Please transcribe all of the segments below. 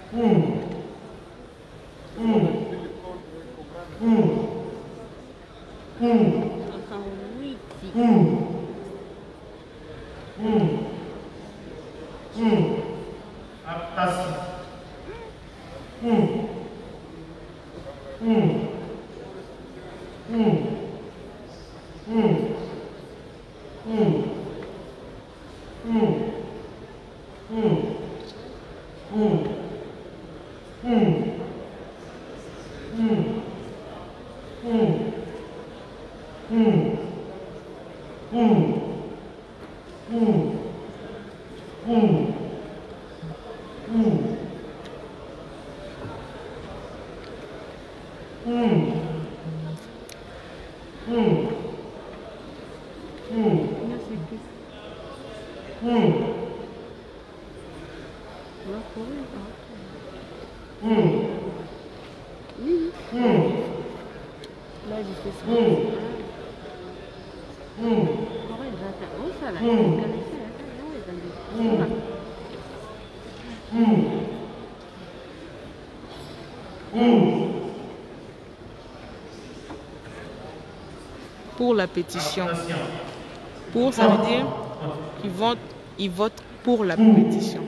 Pour la pétition. Pour, ça veut dire qu'ils votent pour la pétition.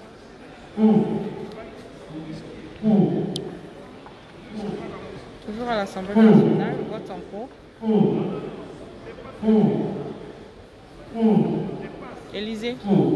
Toujours à l'Assemblée nationale, vote en cours. Élysée.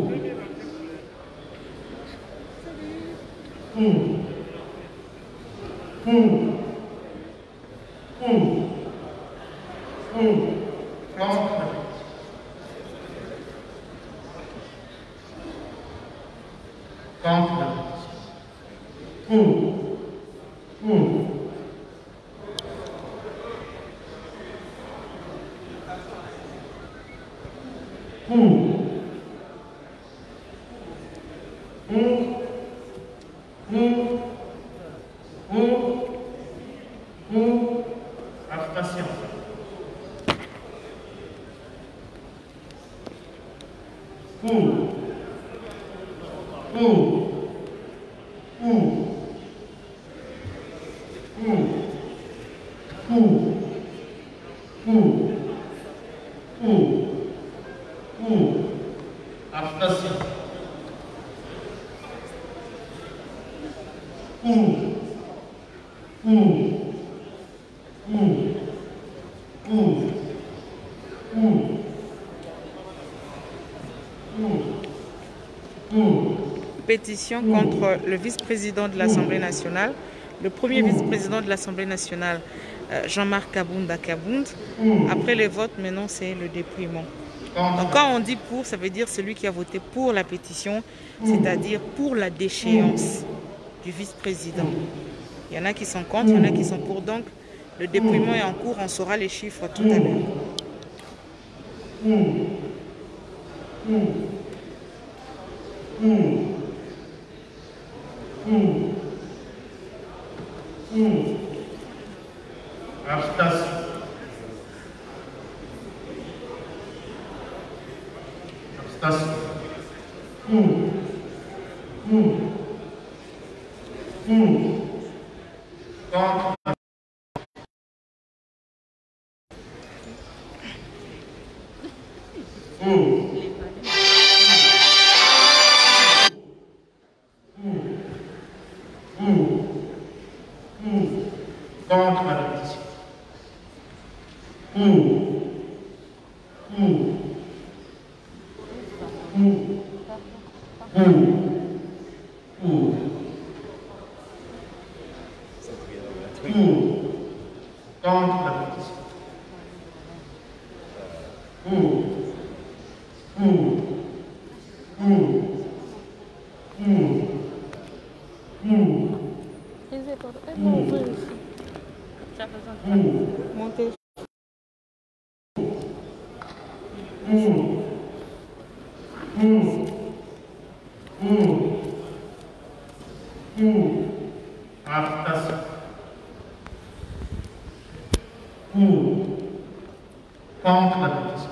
Pétition contre le vice-président de l'Assemblée nationale, le premier vice-président de l'Assemblée nationale, Jean-Marc Kabounda Kabound. Après les votes, maintenant c'est le dépouillement. Donc quand on dit pour, ça veut dire celui qui a voté pour la pétition, c'est-à-dire pour la déchéance du vice-président. Il y en a qui sont contre, il y en a qui sont pour. Donc le dépouillement est en cours, on saura les chiffres tout à l'heure. Contre la pétition.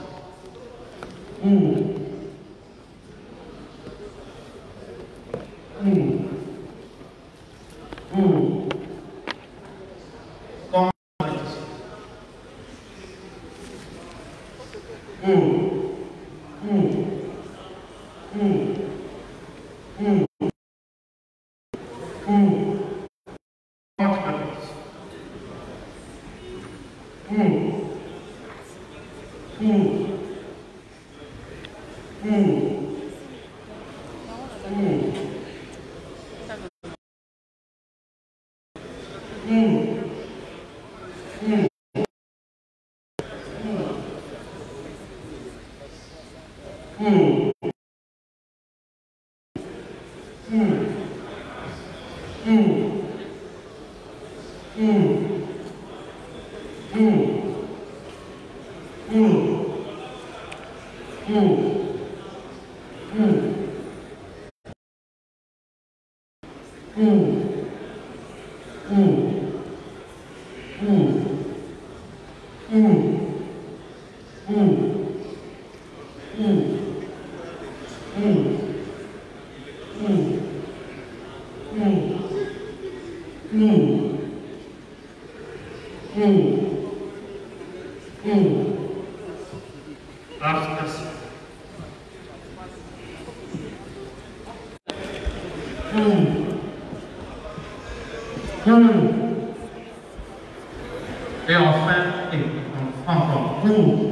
Et enfin, encore.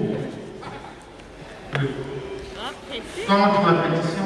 Contre la pétition.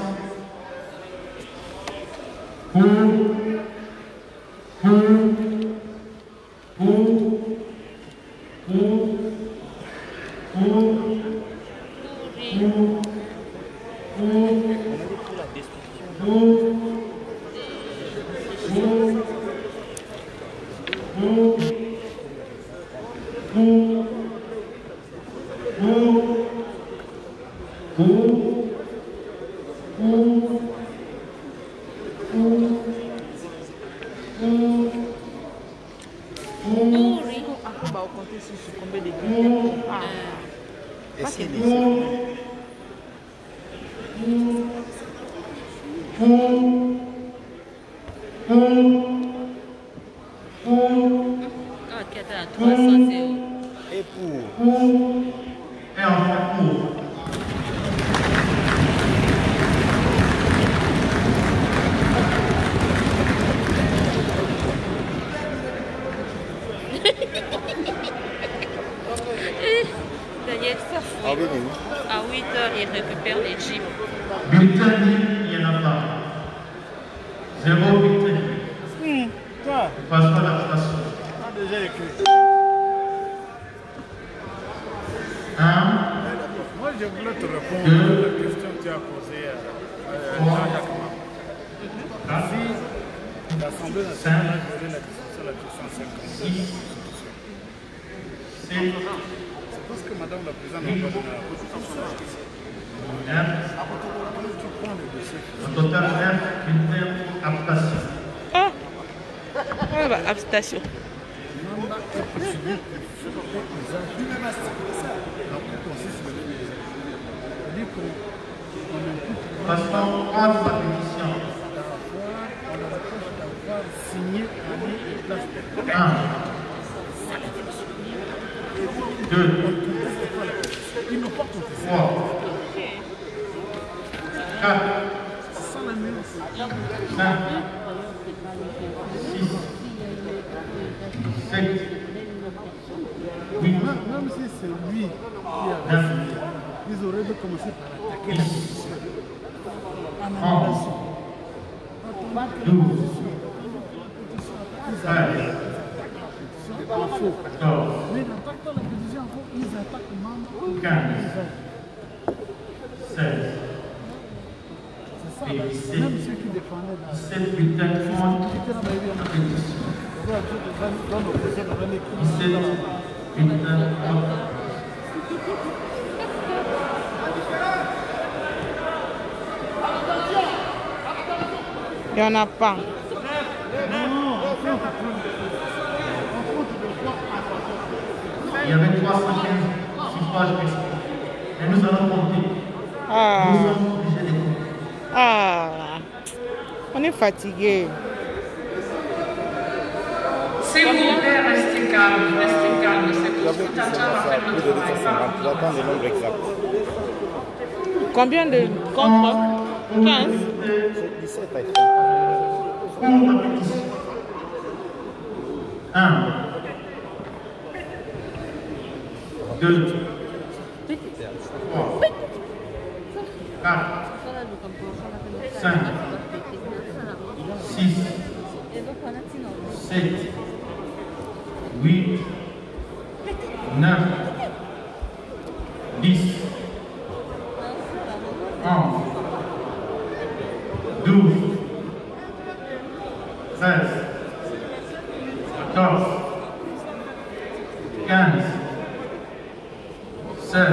À 8 heures, il récupère les jeeps. Bulletin nul, il n'y en a pas. 0 bulletin nul. Passons à la station. Déjà écrit. 1. Moi, je voulais te répondre à la question que tu as posée à Jean-Jacques Mam. Si l'Assemblée nationale voulait la discussion à la question 50. 6. 7. C'est parce que Madame la Présidente n'a pas donné la réponse. Tu prends le dossier. Au total, F, bulletin pour application. Ah, ouais, bah, abstention. Mandat est poursuivi pour usage du même instant. La Cour consiste sur le même usage. C'est-à-dire qu'on impute Passons contre la pétition. on a reproche d'avoir signé à lui et place de 1. 2. Ils n'ont pas contesté. 3. 4. Sans la nuance. 5. 6. 7. 8. Même si c'est lui qui a 9. signé, ils auraient dû commencer par attaquer la 10. pétition. En 11. annulation. 12. Ils 13. attaquent la pétition en faux. 14. Mais ils n'attaquent pas la pétition en faux, ils attaquent le membre. 15. 16. C'est ça, Et là. 17. Même ceux qui défendaient dans 17 bulletins contre C'était dans la vie, la pétition. dans nos projets, dans les 17 bulletins contre. Il n'y en a pas. Il y avait 315 suffrages exprimés. Et nous allons compter. Ah, Nous sommes obligés de compter. ah, on est fatigué. S'il vous plaît, restez calme, c'est tout. Tata va faire le travail. J'attends le nombre exact. Combien de contre? 15. C'est 17 à écrire. Pour la pétition. 1, 2, 3, 4, 5, 6, 7, 8, 9, 10, 11, 12, 13, 14, 15, 16,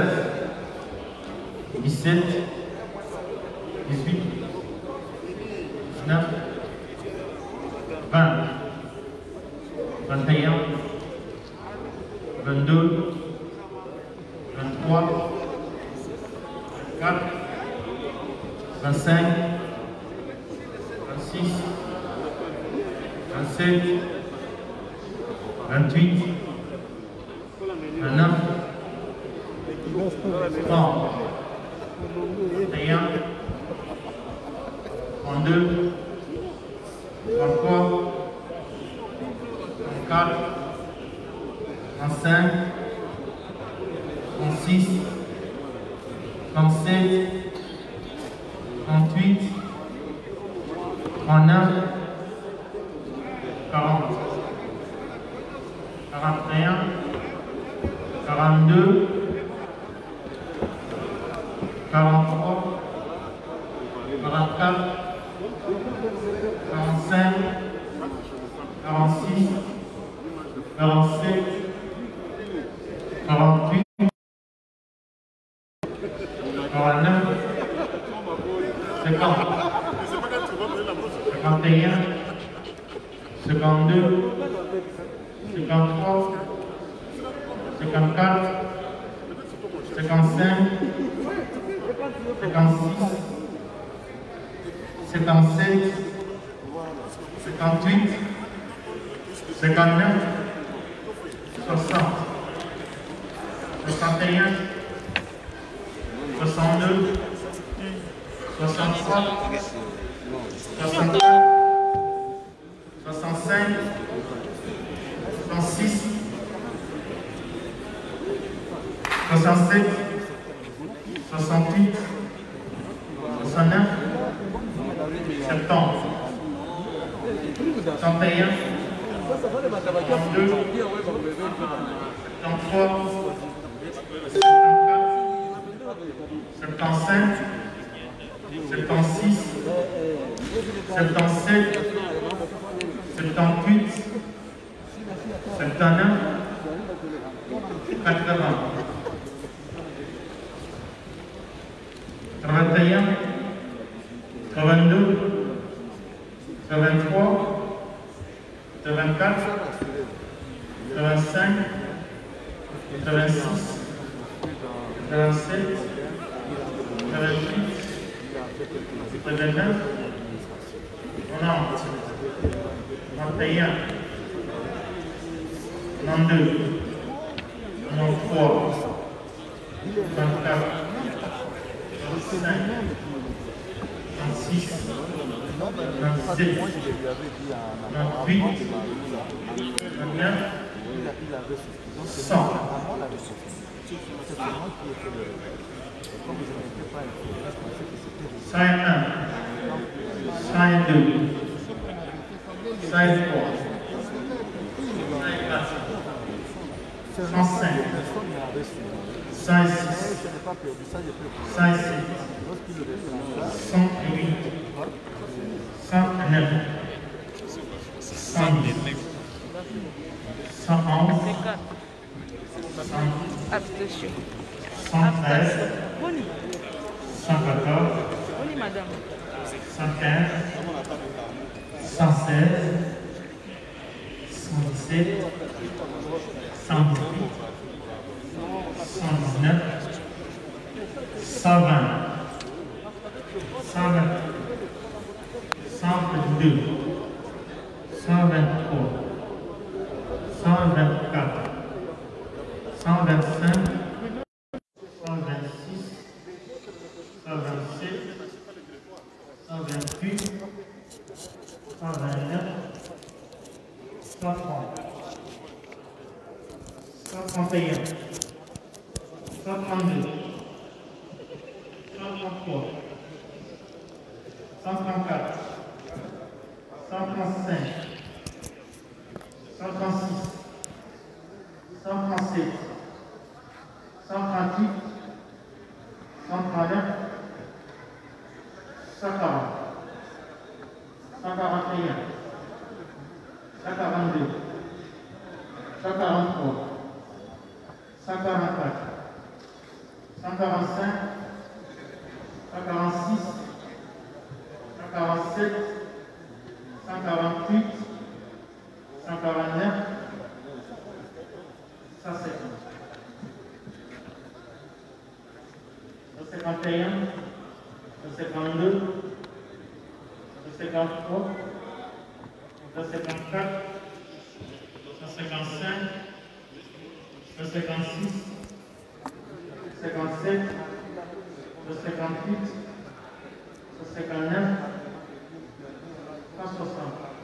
17, 18, 19, 20, 21, 22, 23, 24, 25, 26, 27, 28, 29, 30, 31, 32, 33, 34, 35, 36, 37, 38, 39, 40, 41, 42, 43, 44, 45, 46, 47, 48, 49, 50, 51, 52, 53, 54, 55, 56, 57, 58, 59, 60, 61, 62, 63, 64, 65, 66, 67, 68, 69, 70, 71, 72, 73, 74, 75, 76, 77, 78, 79, 80, 81, 82, 83, 84, 85, 86, 87, 88, 89, 90, 91, 92, 93, 24, 25, 26, 27, 28, 29, 100. 101, 102, 103, 105, 106, 107, 108, 109, 110, 111, 113, 114, 115, 116, 117, 118, 119, 120, 121, 122, 123, 124, 125, 126, 127, 129, 130, 131, 132, 133, 134, 135, 136, 137, 138, 139, 140, 141, 142, 143, 144, 145, 146, 147, 148, 149, 150, 151, 152, 153, 154, 155, 156, 157, 158, 159, 160,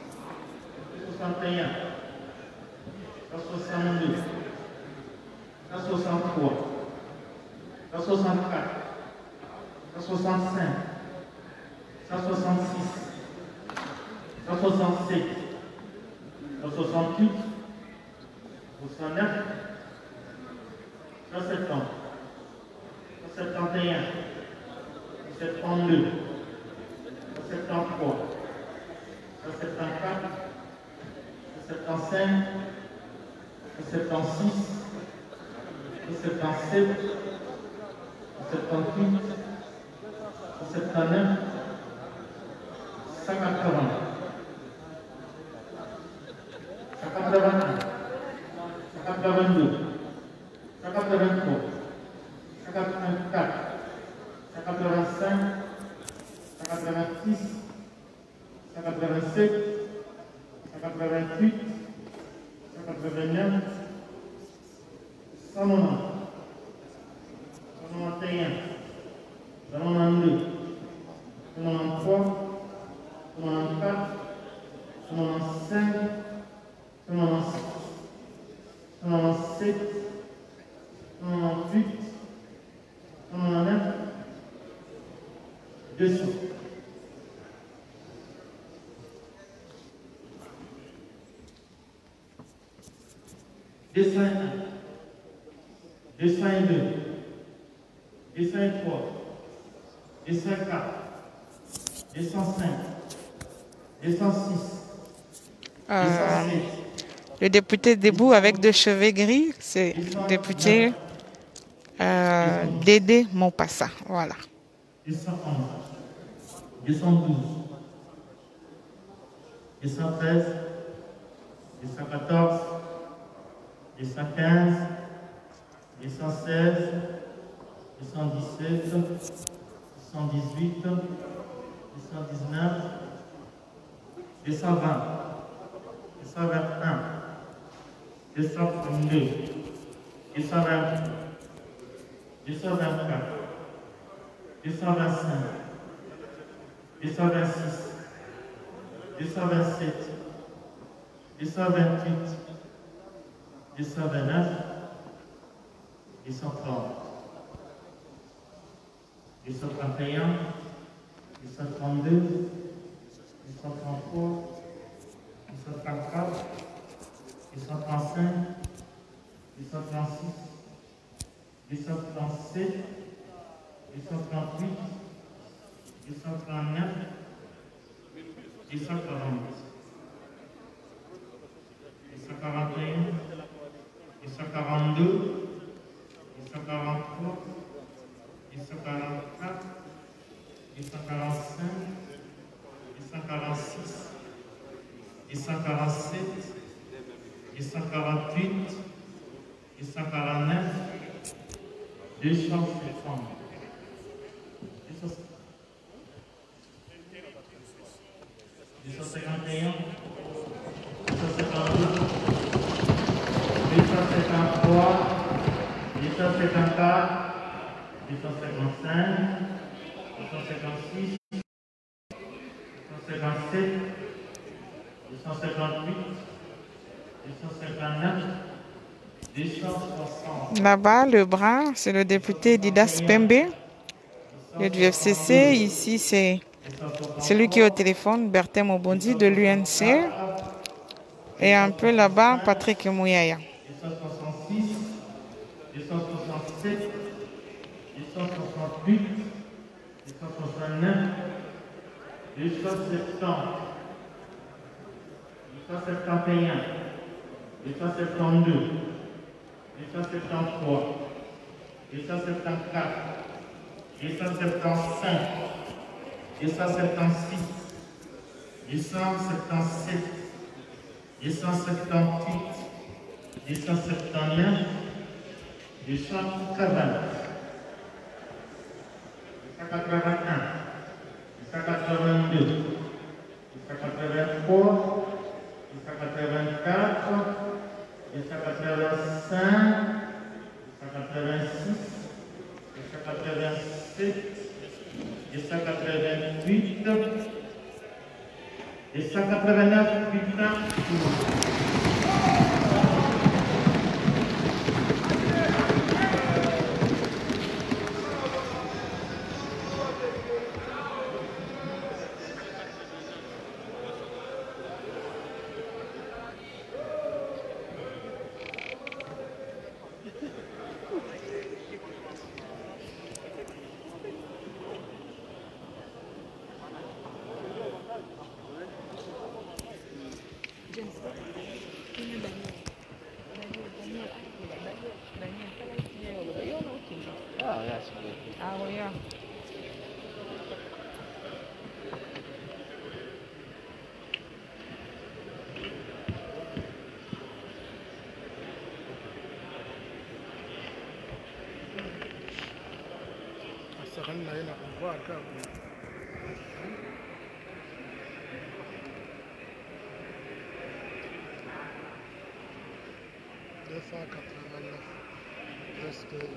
161, 162, 163, 164, 165, 166, 167, 168, 109, 170, 171, 172, 173, 174, 175, 176, 177, 178, 179, 180, 181, 182, 183, 184, 185, 186, 187, 188, 189, 190, 191, 192, 193, 194, 195, 196, 197, 198, 199, 200. 201, 202, 203, 204, 205, 206, 207. Le député debout avec deux cheveux gris, c'est le député Dédé Mopassa. Voilà. 211, 212, 213, 214, 215, 216, 217, 218, 219, 220, 221, 232, 223, 224, 225, 226, 227, 228, 229, 230, 231, 232, 233, 234, 235, 236, 237, 238, 239, 240, 241, 242, 243, 244, 245, 246, 247, 248, 249, 250, 251, 252, 253, 254, 255, 256, 257, 258, 259, 260. Là-bas, le brun, c'est le député Didas Pembe, le du FCC. Ici, c'est celui qui est au téléphone, Bertin Mobondi de l'UNC. Et un peu là-bas, Patrick Mouyaya. 266, 267, 268, 269, 270, 271, 272, 273, 274, 275, 276, 277, 278, 279, 280, 281, 282, 283, 284, 285, 286, 287, 288, 289, putain. Ah oui. Presque.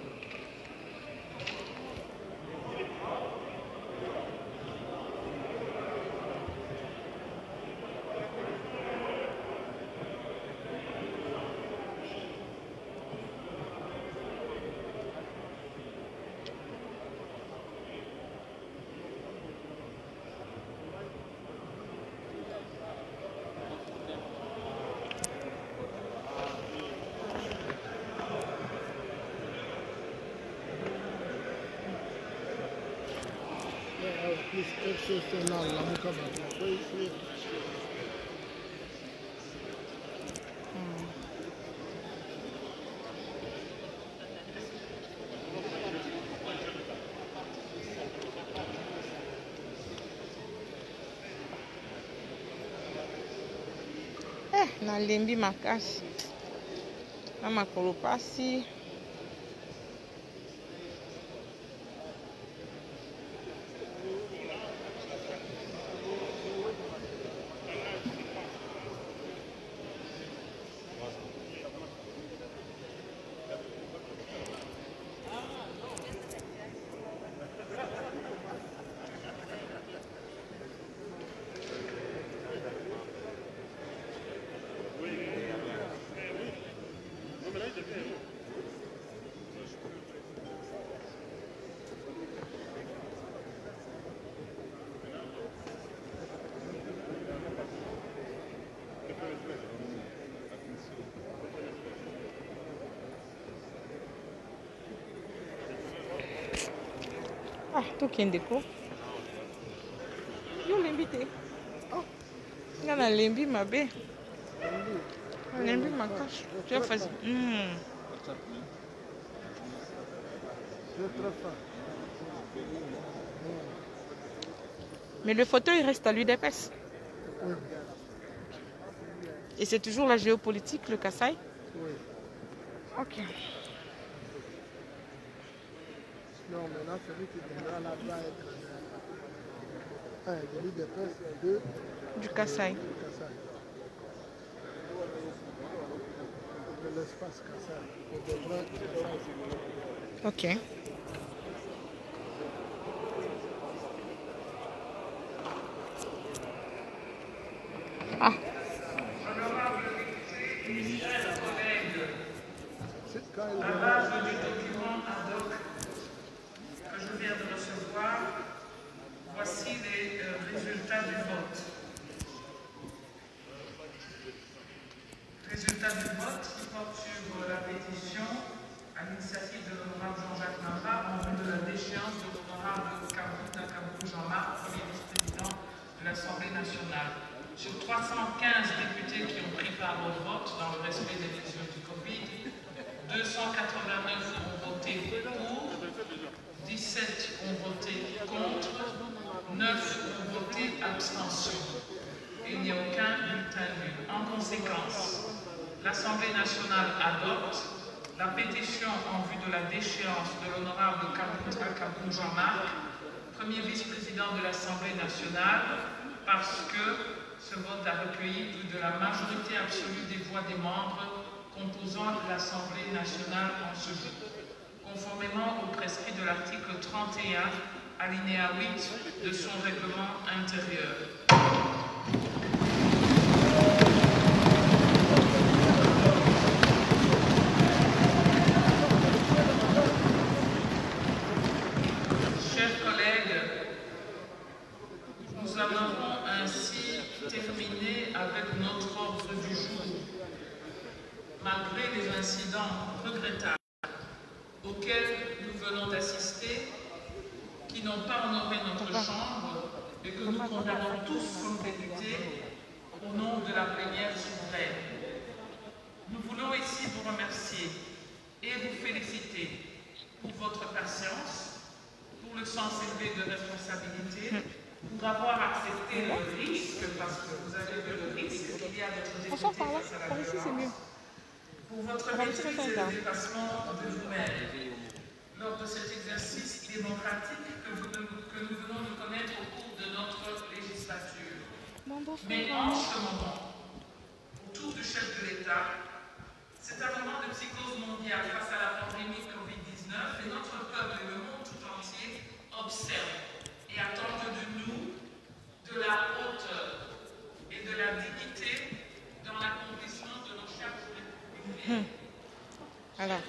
Nalembi makasi na makolo pasi. Ah, tokende ko. Yo lembi te. Oh. Nga na lembi mabe. Lembi makasi. Tu as fait. Mais le fauteuil reste à l'UDPS. Et c'est toujours la géopolitique, le Kasaï? Oui. Ok. Non, maintenant, celui qui viendra là doit être de l'UDPS et du Kasaï. De l'espace Kasaï. Ok. Ah. Chers collègues, à base du document ad hoc que je viens de recevoir, voici les résultats du vote. Résultat du vote qui porte sur la pétition à l'initiative de l'honorable Jean-Jacques Mamba en vue de la déchéance de l'honorable Kaboun Jean-Marc, premier vice-président de l'Assemblée nationale. Sur 315 députés qui ont pris part au vote dans le respect des mesures du Covid, 289 ont voté pour, 17 ont voté contre, 9 ont voté abstention. Il n'y a aucun bulletin nul. En conséquence, l'Assemblée nationale adopte la pétition en vue de la déchéance de l'honorable Kaboun Jean-Marc, premier vice-président de l'Assemblée nationale, parce que ce vote a recueilli plus de la majorité absolue des voix des membres composant l'Assemblée nationale en ce jour, conformément au prescrit de l'article 31, alinéa 8 de son règlement intérieur. Chers collègues, nous en avons ainsi terminé avec notre ordre du jour. Malgré les incidents regrettables auxquels nous venons d'assister, qui n'ont pas honoré notre chambre et que nous condamnons tous comme députés au nom de la plénière souveraine. Nous voulons ici vous remercier et vous féliciter pour votre patience, pour le sens élevé de responsabilité, pour avoir accepté le risque, parce que vous avez vu le risque qu'il y a d'être député face à la violence, pour votre maîtrise et le dépassement de vous-même lors de cet exercice démocratique que nous venons de connaître au cours de notre législature. Mais en ce moment, autour du chef de l'État, c'est un moment de psychose mondiale face à la pandémie Covid-19 et notre peuple et le monde tout entier observent et attendent de nous de la hauteur et de la dignité dans l'accomplissement de nos charges républicaines. Alors,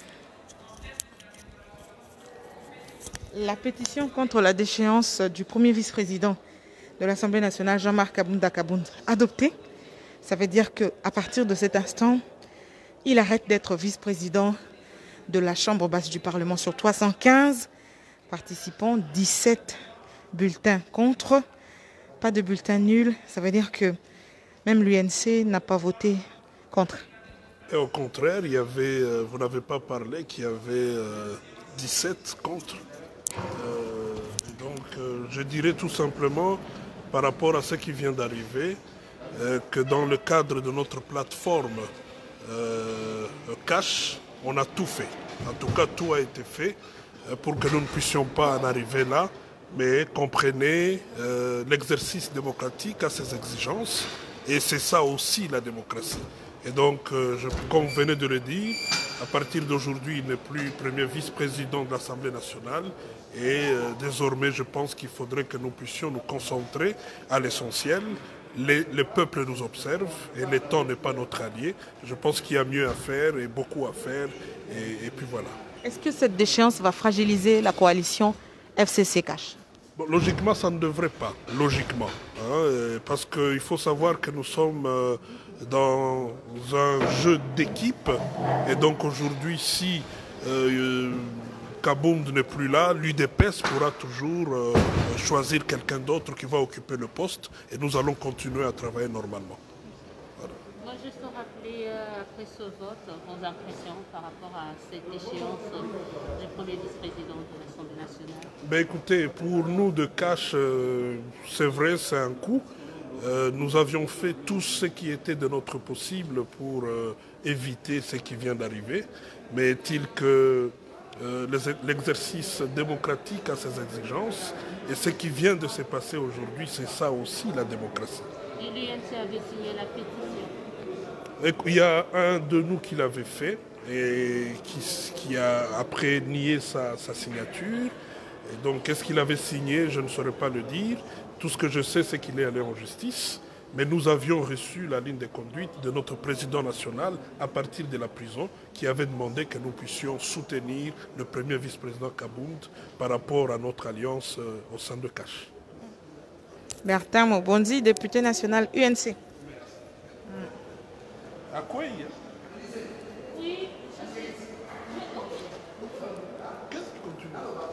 la pétition contre la déchéance du premier vice-président de l'Assemblée nationale, Jean-Marc Kaboun, adoptée, ça veut dire qu'à partir de cet instant, il arrête d'être vice-président de la Chambre basse du Parlement. Sur 315 participants, 17 bulletins contre, pas de bulletin nul. Ça veut dire que même l'UNC n'a pas voté contre. Et au contraire, il y avait, vous n'avez pas parlé, qu'il y avait 17 contre. Donc je dirais tout simplement, par rapport à ce qui vient d'arriver, que dans le cadre de notre plateforme cash, on a tout fait. En tout cas, tout a été fait pour que nous ne puissions pas en arriver là, mais comprenez, l'exercice démocratique a ses exigences, et c'est ça aussi la démocratie. Et donc, comme vous venez de le dire, à partir d'aujourd'hui, il n'est plus premier vice-président de l'Assemblée nationale. Et désormais, je pense qu'il faudrait que nous puissions nous concentrer à l'essentiel. Le peuple nous observe et le temps n'est pas notre allié. Je pense qu'il y a mieux à faire et beaucoup à faire. Et puis voilà. Est-ce que cette déchéance va fragiliser la coalition FCC-Cash? Bon, logiquement, ça ne devrait pas. Logiquement. Hein, parce qu'il faut savoir que nous sommes dans un jeu d'équipe. Et donc aujourd'hui, si Kaboun n'est plus là, l'UDPS pourra toujours choisir quelqu'un d'autre qui va occuper le poste. Et nous allons continuer à travailler normalement. Voilà. Moi, juste rappeler, après ce vote, vos impressions par rapport à cette échéance du premier vice-président de l'Assemblée nationale. Ben écoutez, pour nous de Cash, c'est vrai, c'est un coup. Nous avions fait tout ce qui était de notre possible pour éviter ce qui vient d'arriver. Mais est-il que l'exercice démocratique a ses exigences et ce qui vient de se passer aujourd'hui, c'est ça aussi la démocratie. Et l'UNC avait signé la pétition. Il y a un de nous qui l'avait fait et qui a après nié sa signature. Et donc, qu'est-ce qu'il avait signé? Je ne saurais pas le dire. Tout ce que je sais, c'est qu'il est allé en justice Mais nous avions reçu la ligne de conduite de notre président national à partir de la prison qui avait demandé que nous puissions soutenir le premier vice-président Kabound par rapport à notre alliance au sein de Cash. Bertin Mobondi, député national UNC. À quoi Oui. Qu'est-ce qui continue?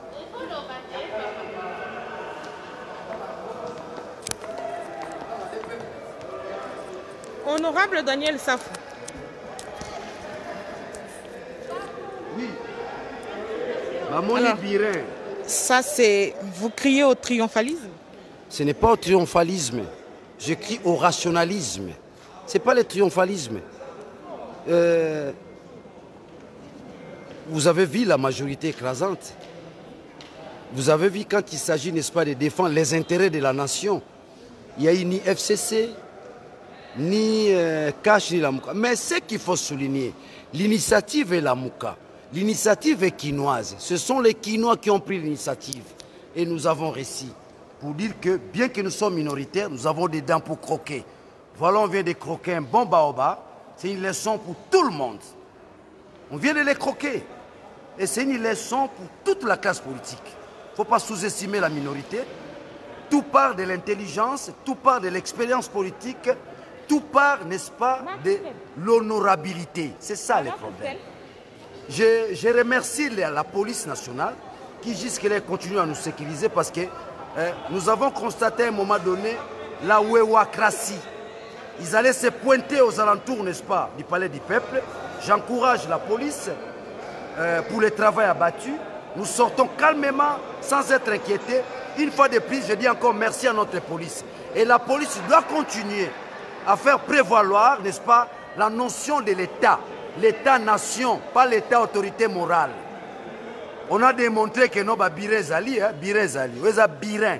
Honorable Daniel Safou. Oui. Mamoni Birin. Ça, c'est... Vous criez au triomphalisme? Ce n'est pas au triomphalisme. Je crie au rationalisme. Ce n'est pas le triomphalisme. Vous avez vu la majorité écrasante. Vous avez vu quand il s'agit, n'est-ce pas, de défendre les intérêts de la nation. Il n'y a eu ni FCC, ni Cash, ni la Mouka. Mais ce qu'il faut souligner, l'initiative est la Mouka. L'initiative est quinoise. Ce sont les Quinois qui ont pris l'initiative. Et nous avons réussi. Pour dire que, bien que nous sommes minoritaires, nous avons des dents pour croquer. Voilà, on vient de croquer un bon baobab. C'est une leçon pour tout le monde. On vient de les croquer. Et c'est une leçon pour toute la classe politique. Il ne faut pas sous-estimer la minorité. Tout part de l'intelligence, tout part de l'expérience politique, tout part, n'est-ce pas, de l'honorabilité. C'est ça le problème. Je remercie la police nationale qui jusque-là continue à nous sécuriser parce que nous avons constaté à un moment donné la wewacratie. Ils allaient se pointer aux alentours, n'est-ce pas, du palais du peuple. J'encourage la police pour le travail abattu. Nous sortons calmement, sans être inquiétés. Une fois de plus, je dis encore merci à notre police. Et la police doit continuer à faire prévaloir, n'est-ce pas, la notion de l'État. L'État-nation, pas l'État-autorité morale. On a démontré que nos birés ali, birés ali, ils ont birin.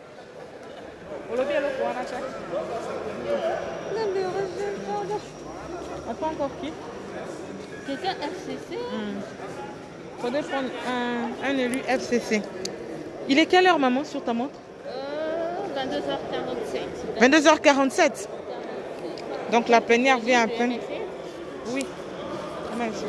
Pas encore qui? Quelqu'un FCC? Il faudrait prendre un élu FCC. Il est quelle heure, maman, sur ta montre? 22h47. 22h47. Donc la plénière vient à peine. Oui. Merci.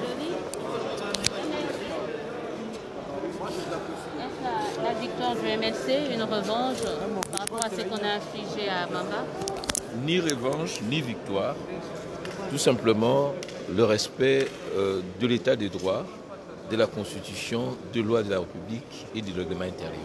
La victoire du MLC, une revanche par rapport à ce qu'on a infligé à Mamba? Ni revanche, ni victoire. Tout simplement le respect de l'état des droits, de la Constitution, de loi de la République et du règlement intérieur.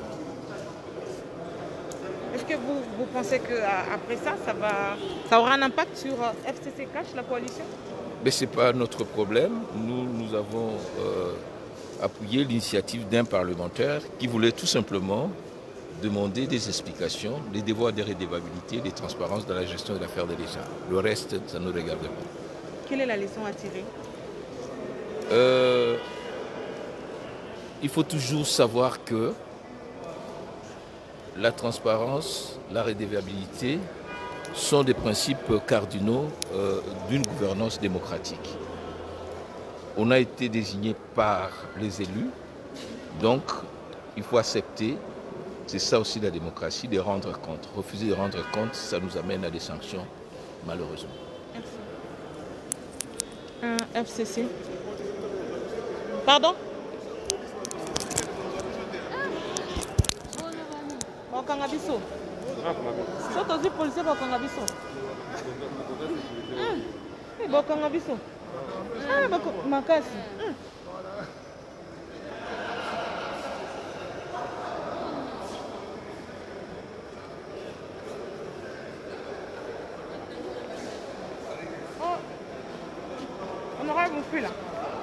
Est-ce que vous pensez qu'après ça, ça aura un impact sur FCC Cash, la coalition? Mais ce n'est pas notre problème. Nous avons appuyé l'initiative d'un parlementaire qui voulait tout simplement demander des explications, des devoirs de redevabilité, de transparence dans la gestion de l'affaire de l'État. Le reste, ça ne nous regarde pas. Quelle est la leçon à tirer? Il faut toujours savoir que la transparence, la redevabilité sont des principes cardinaux d'une gouvernance démocratique. On a été désigné par les élus, donc il faut accepter, c'est ça aussi la démocratie, de rendre compte. Refuser de rendre compte, ça nous amène à des sanctions, malheureusement. FCC. Pardon? Bakanga biso. Soto zi policier bakanga biso. Bakanga biso. Makasi. Honorable Moufou là.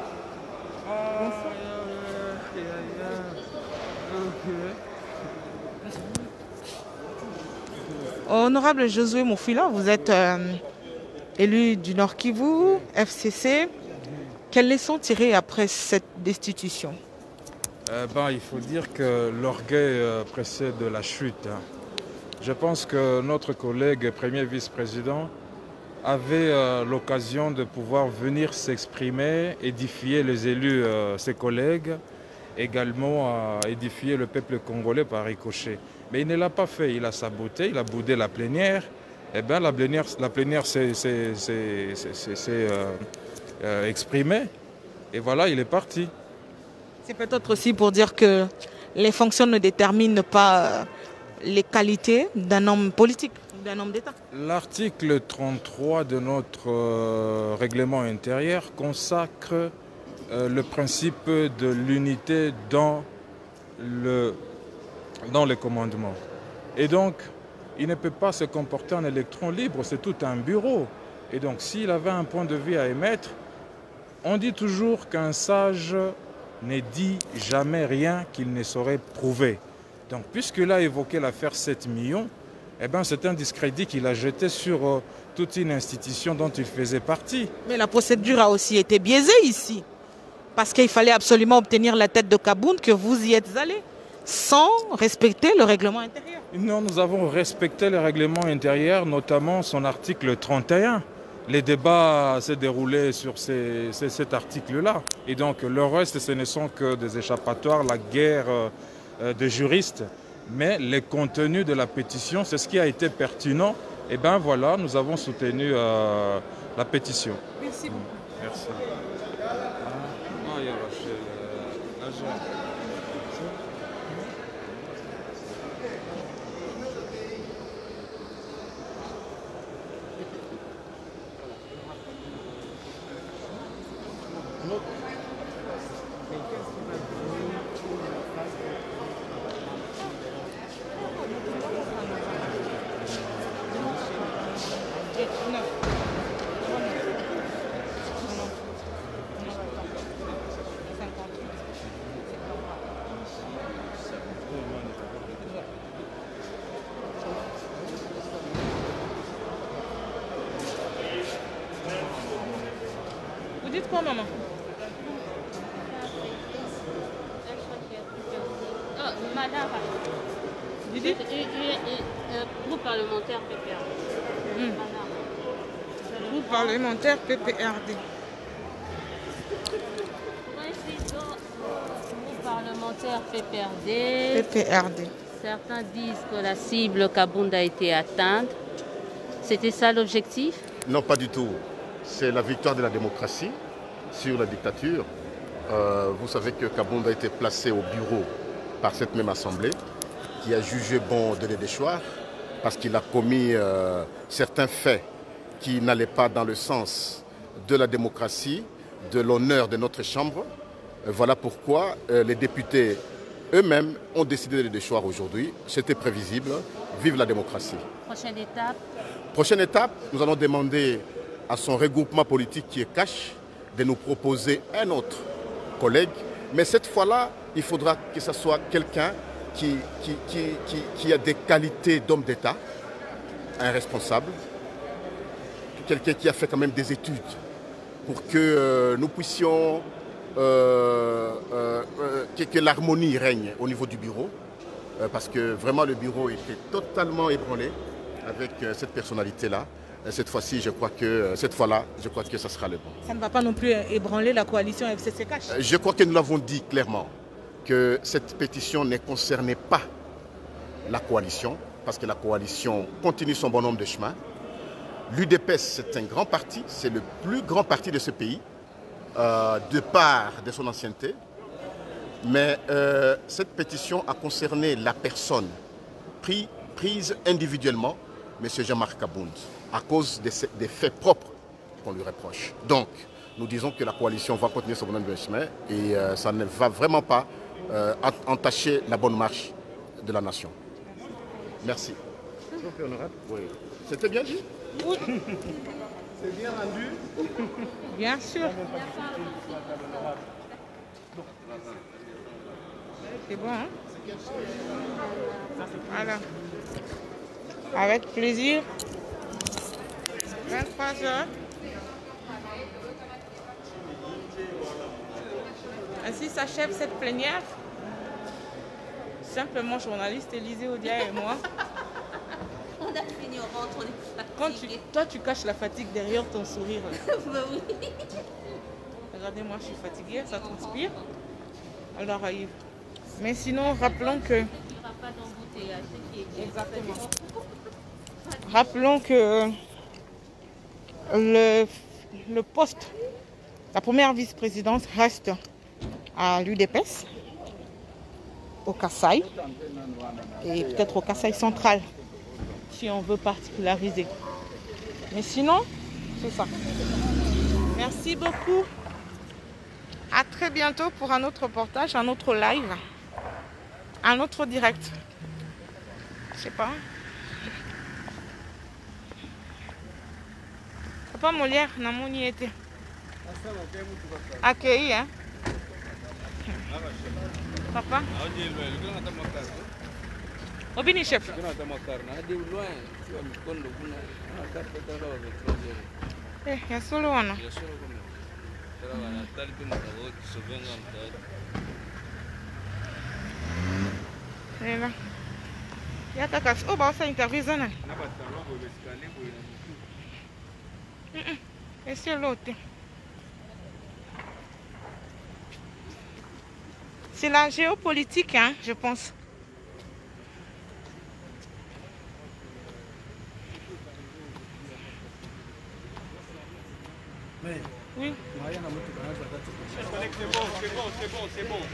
Honorable Josué Moufila, vous êtes élu du Nord Kivu, FCC. Quelles leçons tirer après cette destitution? Il faut dire que l'orgueil précède la chute. Je pense que notre collègue premier vice-président avait l'occasion de pouvoir venir s'exprimer, édifier les élus, ses collègues, également édifier le peuple congolais par ricochet. Mais il ne l'a pas fait, il a saboté, il a boudé la plénière eh bien, la plénière s'est exprimée. Et voilà, il est parti. C'est peut-être aussi pour dire que les fonctions ne déterminent pas les qualités d'un homme politique, d'un homme d'État. L'article 33 de notre règlement intérieur consacre le principe de l'unité dans le commandement. Et donc, il ne peut pas se comporter en électron libre, c'est tout un bureau. Et donc, s'il avait un point de vue à émettre, on dit toujours qu'un sage ne dit jamais rien qu'il ne saurait prouver. Donc, puisqu'il a évoqué l'affaire 7 millions, eh ben, c'est un discrédit qu'il a jeté sur toute une institution dont il faisait partie. Mais la procédure a aussi été biaisée ici. Parce qu'il fallait absolument obtenir la tête de Kabound, que vous y êtes allé, sans respecter le règlement intérieur. Non, nous avons respecté le règlement intérieur, notamment son article 31. Les débats s'est déroulés sur cet article-là. Et donc le reste, ce ne sont que des échappatoires, la guerre des juristes. Mais les contenus de la pétition, c'est ce qui a été pertinent. Et bien voilà, nous avons soutenu la pétition. Merci beaucoup. Merci. Vous dites quoi, maman? Madame, groupe parlementaire PPRD. Groupe parlementaire PPRD. Président groupe parlementaire PPRD. PPRD. Certains disent que la cible Kabound a été atteinte. C'était ça l'objectif? Non, pas du tout. C'est la victoire de la démocratie sur la dictature. Vous savez que Kabound a été placé au bureau par cette même assemblée qui a jugé bon de le déchoir parce qu'il a commis certains faits qui n'allaient pas dans le sens de la démocratie, de l'honneur de notre Chambre. Voilà pourquoi les députés eux-mêmes ont décidé de le déchoir aujourd'hui. C'était prévisible. Vive la démocratie. Prochaine étape? Prochaine étape, nous allons demander à son regroupement politique qui est cash de nous proposer un autre collègue. Mais cette fois-là, il faudra que ce soit quelqu'un qui a des qualités d'homme d'État, un responsable, quelqu'un qui a fait quand même des études pour que nous puissions, que l'harmonie règne au niveau du bureau, parce que vraiment le bureau était totalement ébranlé avec cette personnalité-là. Cette fois-ci, je crois que ça sera le bon. Ça ne va pas non plus ébranler la coalition FCC-Cash. Je crois que nous l'avons dit clairement, que cette pétition ne concernait pas la coalition, parce que la coalition continue son bonhomme de chemin. L'UDPS, c'est un grand parti, c'est le plus grand parti de ce pays, de part de son ancienneté. Mais cette pétition a concerné la personne prise individuellement, M. Jean-Marc Kabound, à cause des faits propres qu'on lui reproche. Donc, nous disons que la coalition va continuer son bonhomme de chemin et ça ne va vraiment pas entacher la bonne marche de la nation. Merci. Oui. C'était bien dit? Oui. C'est bien rendu? Bien sûr. C'est bon, hein? Voilà. Avec plaisir. 23h. Ainsi s'achève cette plénière. Simplement journaliste Élisée Odia et moi. On a fini, on rentre, on est fatigué. Toi, tu caches la fatigue derrière ton sourire. Bah oui. Regardez-moi, je suis fatiguée, ça transpire. Alors, mais sinon, rappelons que... Il n'y aura pas d'embouteillage. Exactement. Rappelons que le poste, la première vice-présidence reste à l'UDPS, au Kasaï, et peut-être au Kasaï central, si on veut particulariser. Mais sinon, c'est ça. Merci beaucoup. À très bientôt pour un autre reportage, un autre live, un autre direct. Je sais pas. Papa Molière, Namoni était accueilli, hein? Papa? Obini chef. Eh, ya solo wana. Là. Ya kaka, oh bah ça interview zana. Et c'est l'autre. C'est la géopolitique, hein, je pense. Oui. C'est bon.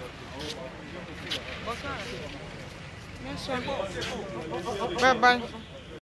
Bonsoir. Bye bye.